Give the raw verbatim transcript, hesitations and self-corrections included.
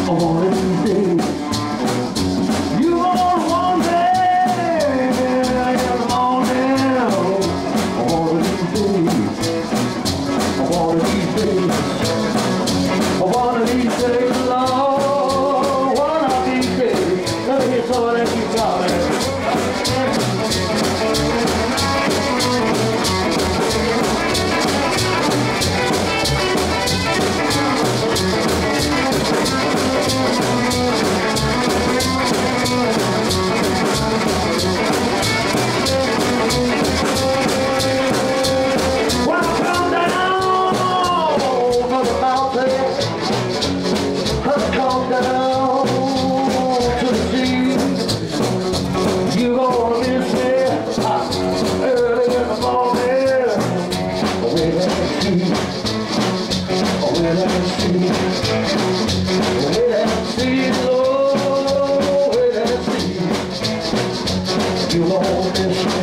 One of these days, you gonna want me, on down. One of these days, one of these days, one of these days, Lord, one of these days. Let me hear some of that guitar, man. You know this.